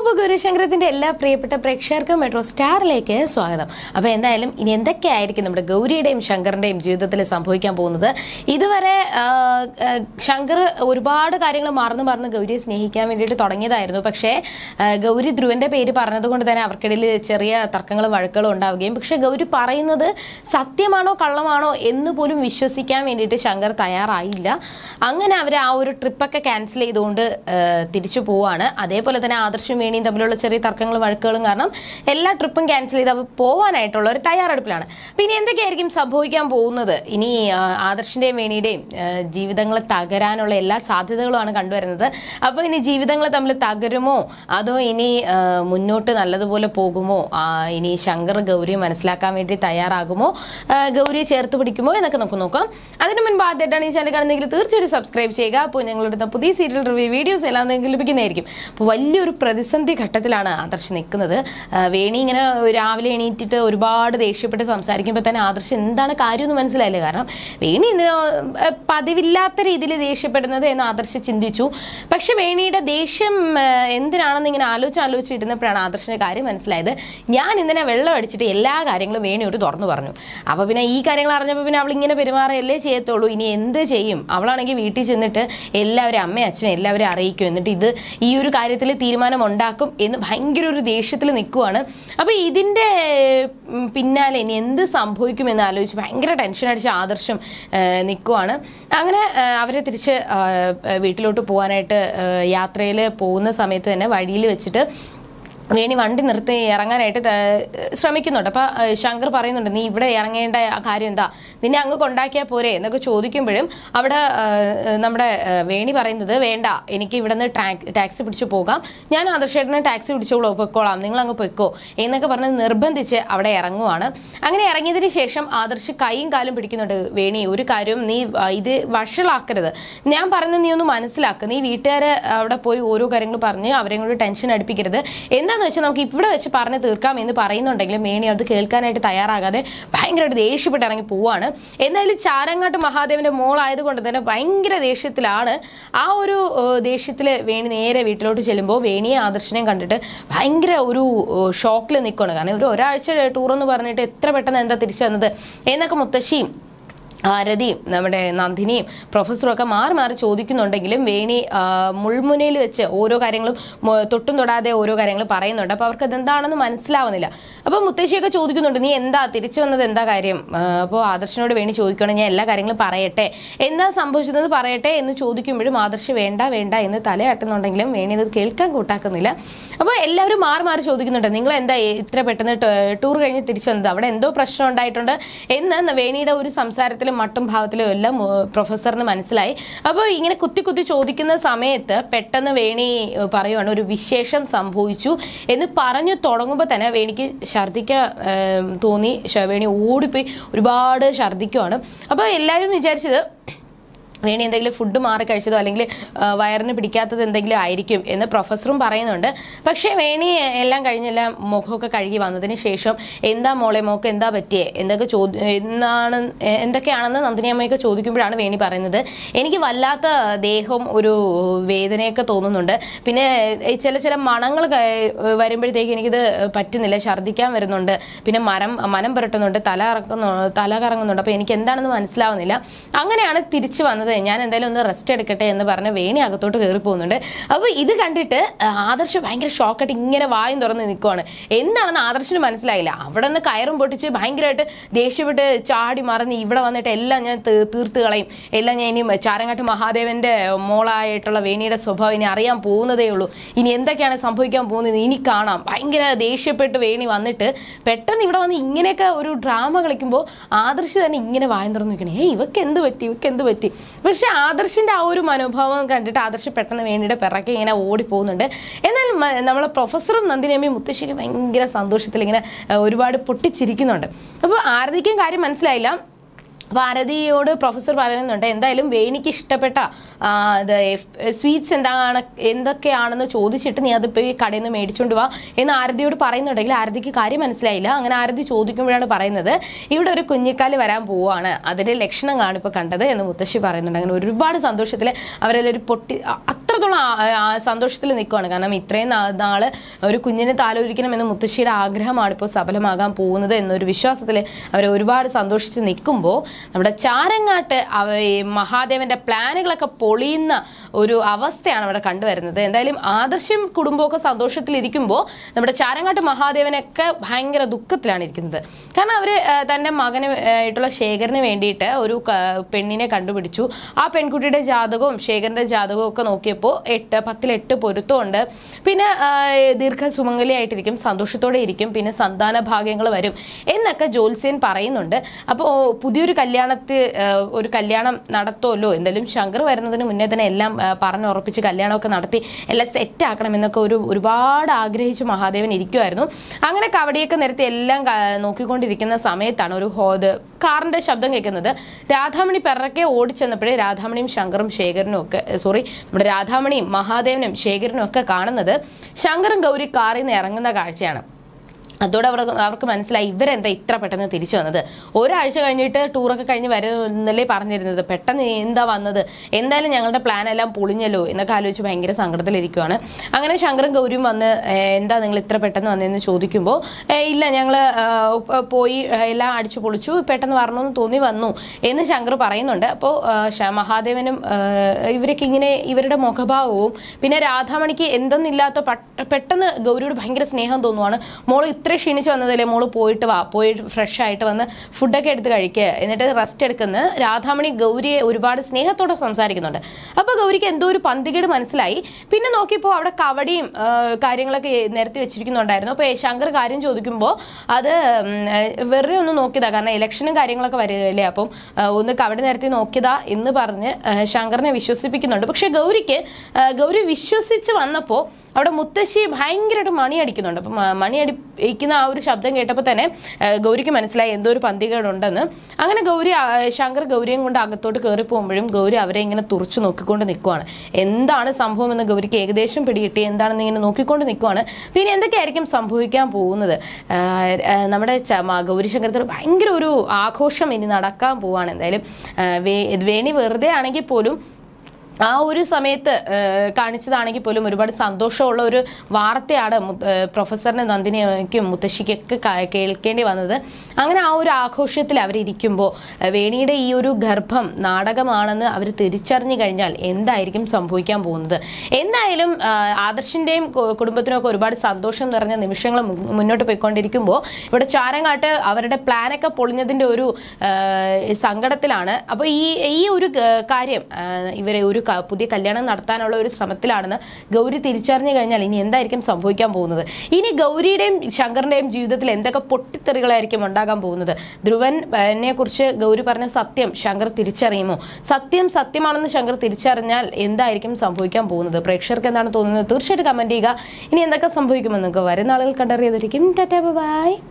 അപ്പോൾ ഗൗരിശങ്കരത്തിന്റെ എല്ലാ പ്രിയപ്പെട്ട പ്രേക്ഷകർക്കും മെട്രോ സ്റ്റാറിലേക്ക് സ്വാഗതം. അപ്പോൾ എന്തായാലും ഇനി എന്തൊക്കെയായിരിക്കും നമ്മുടെ ഗൗരിയുടെയും ശങ്കറിന്റെയും ജീവിതത്തിൽ സംഭവിക്കാൻ പോകുന്നത്? ഇതുവരെ ശങ്കർ ഒരുപാട് കാര്യങ്ങൾ മറന്ന് ഗൗരിയെ സ്നേഹിക്കാൻ വേണ്ടിയിട്ട് തുടങ്ങിയതായിരുന്നു. പക്ഷേ ഗൗരി ധ്രുവന്റെ പേര് പറഞ്ഞതുകൊണ്ട് തന്നെ അവർക്കിടയിൽ ചെറിയ തർക്കങ്ങളും വഴക്കുകളും ഉണ്ടാവുകയും, പക്ഷെ ഗൗരി പറയുന്നത് സത്യമാണോ കള്ളമാണോ എന്ന് പോലും വിശ്വസിക്കാൻ വേണ്ടിയിട്ട് ശങ്കർ തയ്യാറായില്ല. അങ്ങനെ അവർ ആ ഒരു ട്രിപ്പൊക്കെ ക്യാൻസൽ ചെയ്തുകൊണ്ട് തിരിച്ചു പോവാണ്. അതേപോലെ തന്നെ ആദർശും വേണിയും തമ്മിലുള്ള ചെറിയ തർക്കങ്ങളും വഴക്കുകളും കാരണം എല്ലാ ട്രിപ്പും ക്യാൻസൽ ചെയ്ത് അവർ പോവാനായിട്ടുള്ള ഒരു തയ്യാറെടുപ്പിലാണ്. പിന്നെ എന്തൊക്കെയായിരിക്കും സംഭവിക്കാൻ പോകുന്നത്? ഇനി ആദർശിന്റെയും വേണിയുടെയും ജീവിതങ്ങൾ തകരാനുള്ള എല്ലാ സാധ്യതകളുമാണ് കണ്ടുവരുന്നത്. അപ്പോൾ ഇനി ജീവിതങ്ങൾ തമ്മിൽ തകരുമോ അതോ ഇനി മുന്നോട്ട് നല്ലതുപോലെ പോകുമോ? ഇനി ശങ്കർ ഗൗരിയെ മനസ്സിലാക്കാൻ വേണ്ടി തയ്യാറാകുമോ? ഗൗരിയെ ചേർത്ത് പിടിക്കുമോ എന്നൊക്കെ നമുക്ക് നോക്കാം. അതിന് മുൻപ് ആദ്യമായിട്ടാണ് ഈ ചാനൽ കാണുന്നെങ്കിൽ തീർച്ചയായിട്ടും സബ്സ്ക്രൈബ് ചെയ്യുക. അപ്പോൾ ഞങ്ങളുടെ പുതിയ സീരിയൽ റിവ്യൂ വീഡിയോസ് എല്ലാം നിങ്ങൾക്ക് ലഭിക്കുന്നതായിരിക്കും. അപ്പോൾ വലിയൊരു പ്രതിസന്ധി ഘട്ടത്തിലാണ് ആദർശ് നിൽക്കുന്നത്. വേണി ഇങ്ങനെ രാവിലെ എണീറ്റിട്ട് ഒരുപാട് ദേഷ്യപ്പെട്ട് സംസാരിക്കുമ്പോൾ തന്നെ ആദർശ് എന്താണ് കാര്യമെന്ന് മനസ്സിലായില്ല. കാരണം വേണി എന്തിനോ പതിവില്ലാത്ത രീതിയിൽ ദേഷ്യപ്പെടുന്നത് എന്ന് ആദർശ് ചിന്തിച്ചു. പക്ഷെ വേണിയുടെ ദേഷ്യം എന്തിനാണെന്ന് ഇങ്ങനെ ആലോചിച്ചിരുന്നപ്പോഴാണ് ആദർശിന്റെ കാര്യം മനസ്സിലായത്. ഞാൻ ഇന്നലെ വെള്ളം അടിച്ചിട്ട് എല്ലാ കാര്യങ്ങളും വേണിയോട് തുറന്നു പറഞ്ഞു. അപ്പൊ പിന്നെ ഈ കാര്യങ്ങൾ അറിഞ്ഞപ്പോൾ പിന്നെ അവൾ ഇങ്ങനെ പെരുമാറയല്ലേ ചെയ്യത്തുള്ളൂ. ഇനി എന്ത് ചെയ്യും? അവളാണെങ്കിൽ വീട്ടിൽ ചെന്നിട്ട് എല്ലാവരും അമ്മയും അച്ഛനും എല്ലാവരും അറിയിക്കും. എന്നിട്ട് ഇത് ഈ ഒരു കാര്യത്തിൽ തീരുമാനം ഉണ്ടാക്കും എന്ന് ഭയങ്കര ഒരു ദേഷ്യത്തിൽ നിൽക്കുവാണ്. അപ്പൊ ഇതിന്റെ പിന്നാലെ ഇനി എന്ത് സംഭവിക്കുമെന്ന് ആലോചിച്ച് ഭയങ്കര ടെൻഷൻ അടിച്ച് ആദർശം നിൽക്കുവാണ്. അങ്ങനെ അവരെ തിരിച്ച് വീട്ടിലോട്ട് പോകാനായിട്ട് യാത്രയിൽ പോകുന്ന സമയത്ത് തന്നെ വഴിയിൽ വെച്ചിട്ട് വേണി വണ്ടി നിർത്തി ഇറങ്ങാനായിട്ട് ശ്രമിക്കുന്നുണ്ട്. അപ്പൊ ശങ്കർ പറയുന്നുണ്ട്, നീ ഇവിടെ ഇറങ്ങേണ്ട കാര്യം എന്താ, നിന്നെ അങ്ങ് കൊണ്ടാക്കിയാൽ പോരെ എന്നൊക്കെ ചോദിക്കുമ്പോഴും അവിടെ നമ്മുടെ വേണി പറയുന്നത്, വേണ്ട, എനിക്ക് ഇവിടെ നിന്ന് ടാക്സി പിടിച്ചു പോകാം, ഞാൻ ആദർശേട്ടനെ ടാക്സി പൊയ്ക്കോളാം, നിങ്ങൾ അങ്ങ് പൊയ്ക്കോ എന്നൊക്കെ പറഞ്ഞ് നിർബന്ധിച്ച് അവിടെ ഇറങ്ങുവാണ്. അങ്ങനെ ഇറങ്ങിയതിന് ശേഷം ആദർശ് കൈയും കാലും പിടിക്കുന്നുണ്ട്. വേണി, ഒരു കാര്യവും നീ ഇത് വഷളാക്കരുത്, ഞാൻ പറയുന്നത് നീ ഒന്ന് മനസ്സിലാക്കുക, നീ വീട്ടുകാരെ അവിടെ പോയി ഓരോ കാര്യങ്ങൾ പറഞ്ഞ് അവരെയും കൂടി ടെൻഷൻ അടുപ്പിക്കരുത്, എന്താന്ന് വെച്ചാൽ നമുക്ക് ഇവിടെ വെച്ച് പറഞ്ഞ് തീർക്കാം എന്ന് പറയുന്നുണ്ടെങ്കിലും വേണി അത് കേൾക്കാനായിട്ട് തയ്യാറാകാതെ ഭയങ്കരമായിട്ട് ദേഷ്യപ്പെട്ട് ഇറങ്ങി പോവാണ്. എന്തായാലും ചാരങ്ങാട്ട് മഹാദേവന്റെ മോളായതുകൊണ്ട് തന്നെ ഭയങ്കര ദേഷ്യത്തിലാണ്. ആ ഒരു ദേഷ്യത്തിൽ വേണി നേരെ വീട്ടിലോട്ട് ചെല്ലുമ്പോൾ വേണിയെ ആദർശനെയും കണ്ടിട്ട് ഭയങ്കര ഒരു ഷോക്കിൽ നിൽക്കുകയാണ്. കാരണം ഒരാഴ്ച ടൂർ എന്ന് പറഞ്ഞിട്ട് എത്ര പെട്ടെന്ന് എന്താ തിരിച്ചു വന്നത് എന്നൊക്കെ മുത്തശ്ശിയും ആരതിയും നമ്മുടെ നന്ദിനിയും പ്രൊഫസറും ഒക്കെ മാറി ചോദിക്കുന്നുണ്ടെങ്കിലും വേണി മുൾമുനയിൽ വെച്ച് ഓരോ കാര്യങ്ങളും തൊട്ടും തൊടാതെ ഓരോ കാര്യങ്ങൾ പറയുന്നുണ്ട്. അപ്പൊ അവർക്ക് അതെന്താണെന്ന് മനസ്സിലാവുന്നില്ല. അപ്പൊ മുത്തശ്ശിയൊക്കെ ചോദിക്കുന്നുണ്ട്, നീ എന്താ തിരിച്ചു വന്നത്, എന്താ കാര്യം? അപ്പോൾ ആദർശനോട് വേണി ചോദിക്കണം, ഞാൻ എല്ലാ കാര്യങ്ങളും പറയട്ടെ, എന്താ സംഭവിച്ചത് പറയട്ടെ എന്ന് ചോദിക്കുമ്പോഴും ആദർശ് വേണ്ട എന്ന് തലയാട്ടുന്നുണ്ടെങ്കിലും വേണി അത് കേൾക്കാൻ കൂട്ടാക്കുന്നില്ല. അപ്പോൾ എല്ലാവരും മാറി ചോദിക്കുന്നുണ്ട്, നിങ്ങൾ എന്താ ഇത്ര പെട്ടെന്ന് ടൂർ കഴിഞ്ഞ് തിരിച്ചു വന്നത്, അവിടെ എന്തോ പ്രശ്നം ഉണ്ടായിട്ടുണ്ട് എന്ന് വേണിയുടെ ഒരു സംസാരത്തിൽ മട്ടും ഭാവത്തിലും എല്ലാം പ്രൊഫസറിന് മനസ്സിലായി. അപ്പോൾ ഇങ്ങനെ കുത്തി ചോദിക്കുന്ന സമയത്ത് പെട്ടെന്ന് വേണി പറയുവാണ്, ഒരു വിശേഷം സംഭവിച്ചു എന്ന് പറഞ്ഞു തുടങ്ങുമ്പോൾ തന്നെ വേണിക്ക് ഛർദിക്കാൻ തോന്നി. വേണി ഓടിപ്പോയി ഒരുപാട് ഛർദിക്കുവാണ്. അപ്പോൾ എല്ലാവരും വിചാരിച്ചത് വേണി എന്തെങ്കിലും ഫുഡ് മാറി കഴിച്ചതോ അല്ലെങ്കിൽ വയറിന് പിടിക്കാത്തത് എന്തെങ്കിലും ആയിരിക്കും എന്ന് പ്രൊഫസറും പറയുന്നുണ്ട്. പക്ഷേ വേണി എല്ലാം കഴിഞ്ഞെല്ലാം മുഖമൊക്കെ കഴുകി വന്നതിന് ശേഷം, എന്താ മോളെ, മോക്ക് എന്താ പറ്റിയേ, എന്തൊക്കെയാണെന്ന് നന്ദിനിയമ്മയൊക്കെ ചോദിക്കുമ്പോഴാണ് വേണി പറയുന്നത്, എനിക്ക് വല്ലാത്ത ദേഹം ഒരു വേദനയൊക്കെ തോന്നുന്നുണ്ട്, പിന്നെ ചില മണങ്ങൾ വരുമ്പോഴത്തേക്ക് എനിക്കിത് പറ്റുന്നില്ല, ഛർദ്ദിക്കാൻ വരുന്നുണ്ട്, പിന്നെ മനം പുരട്ടുന്നുണ്ട്, തല കറങ്ങുന്നുണ്ട്, അപ്പൊ എനിക്ക് എന്താണെന്ന് മനസ്സിലാവുന്നില്ല, അങ്ങനെയാണ് തിരിച്ചു വന്നത്, ഞാൻ എന്തായാലും ഒന്ന് റെസ്റ്റ് എടുക്കട്ടെ എന്ന് പറഞ്ഞ് വേണി അകത്തോട്ട് കയറി പോകുന്നുണ്ട്. അപ്പൊ ഇത് കണ്ടിട്ട് ആദർശ് ഭയങ്കര ഷോക്കായിട്ട് ഇങ്ങനെ വായും തുറന്ന് നിൽക്കുവാണ്. എന്താണെന്ന് ആദർശിന് മനസ്സിലായില്ല. അവിടെ നിന്ന് കയറും പൊട്ടിച്ച് ഭയങ്കരമായിട്ട് ദേഷ്യപ്പെട്ട് ചാടി മറിഞ്ഞ് ഇവിടെ വന്നിട്ട് എല്ലാം ഞാൻ തീർത്ത് കളയും, എല്ലാം ഞാൻ ഇനി ചാരങ്ങാട്ട് മഹാദേവന്റെ മോളായിട്ടുള്ള വേണിയുടെ സ്വഭാവം ഇനി അറിയാൻ പോകുന്നതേ ഉള്ളൂ, ഇനി എന്തൊക്കെയാണ് സംഭവിക്കാൻ പോകുന്നത് ഇനി കാണാം, ഭയങ്കര ദേഷ്യപ്പെട്ട് വേണി വന്നിട്ട് പെട്ടെന്ന് ഇവിടെ വന്ന് ഇങ്ങനെയൊക്കെ ഒരു ഡ്രാമ കളിക്കുമ്പോൾ ആദർശ് തന്നെ ഇങ്ങനെ വായും തുറന്ന് നിൽക്കണേ, ഇവക്ക് എന്ത് പറ്റി. പക്ഷെ ആദർശിന്റെ ആ ഒരു മനോഭാവം കണ്ടിട്ട് ആദർശ് പെട്ടെന്ന് വേണിയുടെ പിറകെ ഇങ്ങനെ ഓടിപ്പോകുന്നുണ്ട്. എന്നാൽ നമ്മളെ പ്രൊഫസറും നന്ദിനിയമ്മയും മുത്തശ്ശിക്ക് ഭയങ്കര സന്തോഷത്തിൽ ഇങ്ങനെ ഒരുപാട് പൊട്ടിച്ചിരിക്കുന്നുണ്ട്. അപ്പോൾ ആരതിക്കും കാര്യം മനസ്സിലായില്ല. അപ്പോൾ ആരതിയോട് പ്രൊഫസർ പറയുന്നുണ്ട് എന്തായാലും വേണിക്ക് ഇഷ്ടപ്പെട്ട സ്വീറ്റ്സ് എന്തൊക്കെയാണെന്ന് ചോദിച്ചിട്ട് നീ അത് പോയി കടയിൽ നിന്ന് മേടിച്ചുകൊണ്ട് വാ എന്ന് ആരതിയോട് പറയുന്നുണ്ടെങ്കിൽ ആരതിക്ക് കാര്യം മനസ്സിലായില്ല. അങ്ങനെ ആരതി ചോദിക്കുമ്പോഴാണ് പറയുന്നത് ഇവിടെ ഒരു കുഞ്ഞിക്കാല് വരാൻ പോവാണ്, അതിന്റെ ലക്ഷണങ്ങളാണ് ഇപ്പോൾ കണ്ടത് എന്ന് മുത്തശ്ശി പറയുന്നുണ്ട്. അങ്ങനെ ഒരുപാട് സന്തോഷത്തിൽ അവരെല്ലാവരും അത്രത്തോളം സന്തോഷത്തിൽ നിൽക്കുവാണ്. കാരണം ഇത്രയും നാള് ഒരു കുഞ്ഞിനെ താലോലിക്കണം എന്ന മുത്തശ്ശിയുടെ ആഗ്രഹമാണ് ഇപ്പോൾ സഫലമാകാൻ പോകുന്നത് എന്നൊരു വിശ്വാസത്തിൽ അവർ ഒരുപാട് സന്തോഷിച്ച് നിൽക്കുമ്പോൾ നമ്മുടെ ചാരങ്ങാട്ട് മഹാദേവന്റെ പ്ലാനുകളൊക്കെ പൊളിയുന്ന ഒരു അവസ്ഥയാണ് അവിടെ കണ്ടുവരുന്നത്. എന്തായാലും ആദർശം കുടുംബമൊക്കെ സന്തോഷത്തിലിരിക്കുമ്പോൾ നമ്മുടെ ചാരങ്ങാട്ട് മഹാദേവനൊക്കെ ഭയങ്കര ദുഃഖത്തിലാണ് ഇരിക്കുന്നത്. കാരണം അവര് തന്റെ മകന് ആയിട്ടുള്ള ശേഖരന് വേണ്ടിയിട്ട് ഒരു പെണ്ണിനെ കണ്ടുപിടിച്ചു. ആ പെൺകുട്ടിയുടെ ജാതകവും ശേഖരന്റെ ജാതകവും ഒക്കെ നോക്കിയപ്പോൾ 10 പൊരുത്തമുണ്ട്. പിന്നെ ദീർഘസുമംഗലിയായിട്ടിരിക്കും, സന്തോഷത്തോടെ ഇരിക്കും, പിന്നെ സന്താന ഭാഗ്യങ്ങൾ വരും എന്നൊക്കെ ജ്യോത്സ്യൻ പറയുന്നുണ്ട്. അപ്പോൾ പുതിയൊരു ഒരു കല്യാണം നടത്തുമല്ലോ, എന്തായാലും ശങ്കർ വരുന്നതിന് മുന്നേ തന്നെ എല്ലാം പറഞ്ഞുറപ്പിച്ച് കല്യാണമൊക്കെ നടത്തി എല്ലാം സെറ്റ് ആക്കണം എന്നൊക്കെ ഒരുപാട് ആഗ്രഹിച്ച് മഹാദേവൻ ഇരിക്കുമായിരുന്നു. അങ്ങനെ കവടിയൊക്കെ നിരത്തി എല്ലാം നോക്കിക്കൊണ്ടിരിക്കുന്ന സമയത്താണ് ഒരു കാറിന്റെ ശബ്ദം കേൾക്കുന്നത്. രാധാമണി പിറക്കെ ഓടിച്ചെന്നപ്പോഴേ രാധാമണിയും ശങ്കറും ശേഖരനും ഒക്കെ നമ്മുടെ രാധാമണിയും മഹാദേവനും ശേഖരനും ഒക്കെ കാണുന്നത് ശങ്കറും ഗൗരി കാറിൽ നിന്ന് ഇറങ്ങുന്ന കാഴ്ചയാണ്. അതോടെ അവർക്ക് മനസ്സിലായി ഇവരെന്താ ഇത്ര പെട്ടെന്ന് തിരിച്ചു വന്നത്. ഒരാഴ്ച കഴിഞ്ഞിട്ട് ടൂറൊക്കെ കഴിഞ്ഞ് വരുന്നല്ലേ പറഞ്ഞിരുന്നത്, പെട്ടെന്ന് എന്താ വന്നത്, എന്തായാലും ഞങ്ങളുടെ പ്ലാൻ എല്ലാം പൊളിഞ്ഞല്ലോ എന്നൊക്കെ ആലോചിച്ച് ഭയങ്കര സങ്കടത്തിലിരിക്കുവാണ്. അങ്ങനെ ശങ്കറും ഗൗരിയും വന്ന് എന്താ നിങ്ങൾ ഇത്ര പെട്ടെന്ന് വന്നതെന്ന് ചോദിക്കുമ്പോൾ ഇല്ല ഞങ്ങൾ പോയി എല്ലാം അടിച്ചു പൊളിച്ചു, പെട്ടെന്ന് വരണമെന്ന് തോന്നി വന്നു എന്ന് ശങ്കർ പറയുന്നുണ്ട്. അപ്പോൾ മഹാദേവനും ഇവരൊക്കെ ഇങ്ങനെ ഇവരുടെ മുഖഭാവവും പിന്നെ രാധാമണിക്ക് എന്തെന്നില്ലാത്ത പെട്ടെന്ന് ഗൗരിയോട് ഭയങ്കര സ്നേഹം തോന്നുവാണ്. മോള് ഇത്ര ക്ഷീണിച്ച് വന്നതല്ലേ, മോള് പോയി ഫ്രഷ് ആയിട്ട് വന്ന് ഫുഡൊക്കെ എടുത്ത് കഴിക്കുക, എന്നിട്ട് റെസ്റ്റ് എടുക്കുന്ന രാധാമണി ഗൗരിയെ ഒരുപാട് സ്നേഹത്തോടെ സംസാരിക്കുന്നുണ്ട്. അപ്പൊ ഗൗരിക്ക് എന്തോ ഒരു പന്തികേട് മനസ്സിലായി. പിന്നെ നോക്കിയപ്പോൾ അവിടെ കവടിയും കാര്യങ്ങളൊക്കെ നിരത്തി വെച്ചിരിക്കുന്നുണ്ടായിരുന്നു. അപ്പൊ ശങ്കർ കാര്യം ചോദിക്കുമ്പോൾ അത് വെറുതെ ഒന്ന് നോക്കിയതാ, കാരണം ഇലക്ഷനും കാര്യങ്ങളൊക്കെ വരുമല്ലേ, അപ്പം ഒന്ന് കവടി നിരത്തി നോക്കിയതാ എന്ന് പറഞ്ഞ് ശങ്കറിനെ വിശ്വസിപ്പിക്കുന്നുണ്ട്. പക്ഷെ ഗൗരി വിശ്വസിച്ച് വന്നപ്പോൾ അവിടെ മുത്തശ്ശി ഭയങ്കരമായിട്ട് മണി അടിക്കുന്നുണ്ട്. അപ്പം മണി അടിക്കുന്ന ആ ഒരു ശബ്ദം കേട്ടപ്പോൾ തന്നെ ഗൗരിക്ക് മനസ്സിലായി എന്തോ ഒരു പന്തികേടുണ്ടെന്ന്. അങ്ങനെ ശങ്കർ ഗൗരിയും കൊണ്ട് അകത്തോട്ട് കയറി പോകുമ്പോഴും ഗൗരി അവരെ ഇങ്ങനെ തുറച്ചു നോക്കിക്കൊണ്ട് നിൽക്കുവാണ്. എന്താണ് സംഭവം എന്ന് ഗൗരിക്ക് ഏകദേശം പിടികിട്ടി, എന്താണെന്ന് ഇങ്ങനെ നോക്കിക്കൊണ്ട് നിൽക്കുവാണ്. പിന്നെ എന്തൊക്കെയായിരിക്കും സംഭവിക്കാൻ പോകുന്നത്, നമ്മുടെ ഗൗരി ശങ്കരത്തിൽ ഭയങ്കര ഒരു ആഘോഷം ഇനി നടക്കാൻ പോവാണ്. എന്തായാലും വേണി വെറുതെ ആണെങ്കിൽ പോലും ആ ഒരു സമയത്ത് കാണിച്ചതാണെങ്കിൽ പോലും ഒരുപാട് സന്തോഷമുള്ള ഒരു വാർത്തയാണ് പ്രൊഫസറിന് നന്ദിനിക്കും മുത്തശ്ശിക്കൊക്കെ കേൾക്കേണ്ടി വന്നത്. അങ്ങനെ ആ ഒരു ആഘോഷത്തിൽ അവരിയ്ക്കുമ്പോൾ വേണിയുടെ ഈ ഒരു ഗർഭം നാടകമാണെന്ന് അവർ തിരിച്ചറിഞ്ഞു കഴിഞ്ഞാൽ എന്തായിരിക്കും സംഭവിക്കാൻ പോകുന്നത്. എന്തായാലും ആദർശിന്റെയും കുടുംബത്തിനൊക്കെ ഒരുപാട് സന്തോഷം നിറഞ്ഞ നിമിഷങ്ങൾ മുന്നോട്ട് പോയിക്കൊണ്ടിരിക്കുമ്പോൾ ഇവിടെ ചാരങ്ങാട്ട് അവരുടെ പ്ലാനൊക്കെ പൊളിഞ്ഞതിന്റെ ഒരു സങ്കടത്തിലാണ്. അപ്പോൾ ഈ ഒരു കാര്യം ഇവരെ ഒരു പുതിയ കല്യാണം നടത്താനുള്ള ഒരു ശ്രമത്തിലാണെന്ന് ഗൗരി തിരിച്ചറിഞ്ഞു കഴിഞ്ഞാൽ ഇനി എന്തായിരിക്കും സംഭവിക്കാൻ പോകുന്നത്. ഇനി ഗൗരിയുടെയും ശങ്കറിന്റെയും ജീവിതത്തിൽ എന്തൊക്കെ പൊട്ടിത്തെറികളായിരിക്കും ഉണ്ടാകാൻ പോകുന്നത്. ധ്രുവനെ കുറിച്ച് ഗൗരി പറഞ്ഞ സത്യം ശങ്കർ തിരിച്ചറിയുമോ, സത്യമാണെന്ന് ശങ്കർ തിരിച്ചറിഞ്ഞാൽ എന്തായിരിക്കും സംഭവിക്കാൻ പോകുന്നത്. പ്രേക്ഷകർക്ക് എന്താണ് തോന്നുന്നത് തീർച്ചയായിട്ടും കമന്റ് ചെയ്യുക. ഇനി എന്തൊക്കെ സംഭവിക്കുമെന്ന് നിങ്ങൾക്ക് വരുന്ന ആളുകൾ കണ്ടറിയാതിരിക്കും. Tata bye.